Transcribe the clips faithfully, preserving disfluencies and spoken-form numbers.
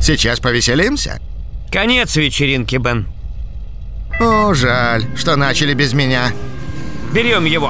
Сейчас повеселимся? Конец вечеринки, Бен. О, жаль, что начали без меня. Берем его.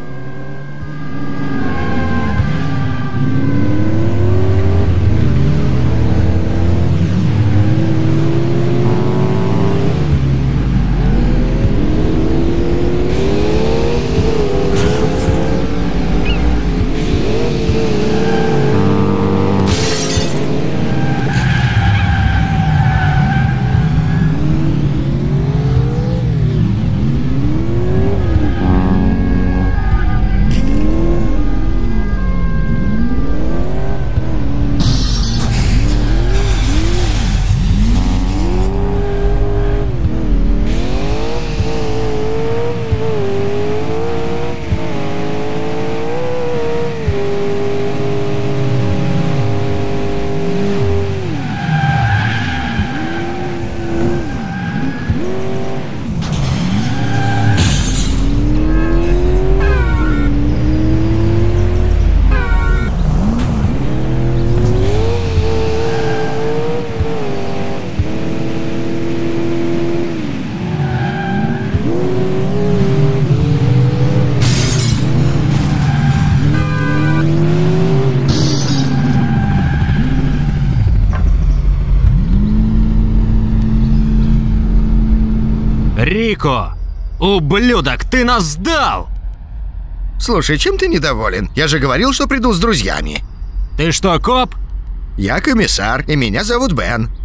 Рико! Ублюдок, ты нас сдал! Слушай, чем ты недоволен? Я же говорил, что приду с друзьями. Ты что, коп? Я комиссар, и меня зовут Бен.